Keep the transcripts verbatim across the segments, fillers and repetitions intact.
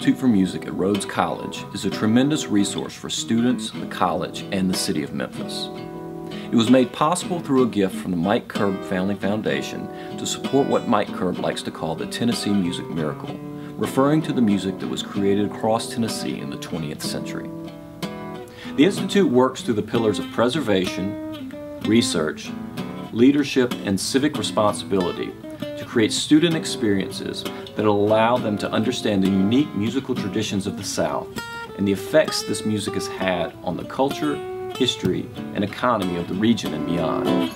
Institute for Music at Rhodes College is a tremendous resource for students, the college, and the city of Memphis. It was made possible through a gift from the Mike Curb Family Foundation to support what Mike Curb likes to call the Tennessee Music Miracle, referring to the music that was created across Tennessee in the twentieth century. The Institute works through the pillars of preservation, research, leadership, and civic responsibility to create student experiences that allow them to understand the unique musical traditions of the South and the effects this music has had on the culture, history, and economy of the region and beyond.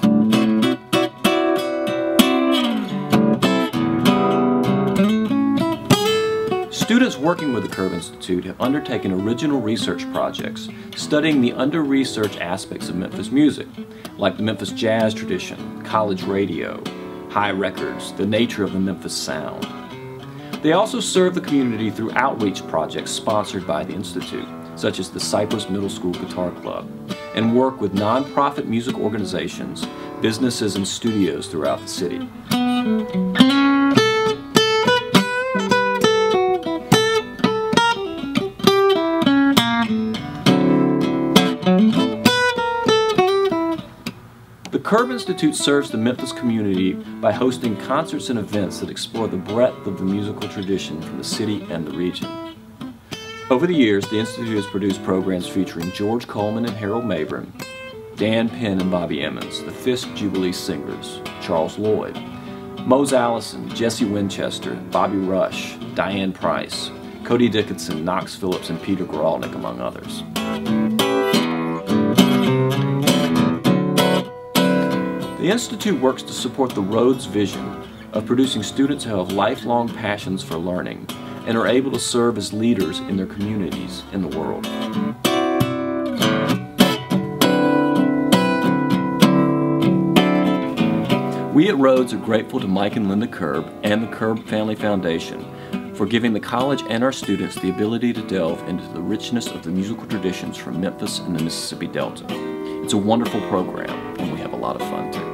Students working with the Curb Institute have undertaken original research projects studying the under-researched aspects of Memphis music, like the Memphis jazz tradition, college radio, high records, the nature of the Memphis sound. They also serve the community through outreach projects sponsored by the Institute, such as the Cypress Middle School Guitar Club, and work with nonprofit music organizations, businesses, and studios throughout the city. The Curb Institute serves the Memphis community by hosting concerts and events that explore the breadth of the musical tradition from the city and the region. Over the years, the Institute has produced programs featuring George Coleman and Harold Mabern, Dan Penn and Bobby Emmons, the Fisk Jubilee Singers, Charles Lloyd, Mose Allison, Jesse Winchester, Bobby Rush, Diane Price, Cody Dickinson, Knox Phillips, and Peter Gralnick, among others. The Institute works to support the Rhodes vision of producing students who have lifelong passions for learning and are able to serve as leaders in their communities in the world. We at Rhodes are grateful to Mike and Linda Curb and the Curb Family Foundation for giving the college and our students the ability to delve into the richness of the musical traditions from Memphis and the Mississippi Delta. It's a wonderful program, and we have a lot of fun too.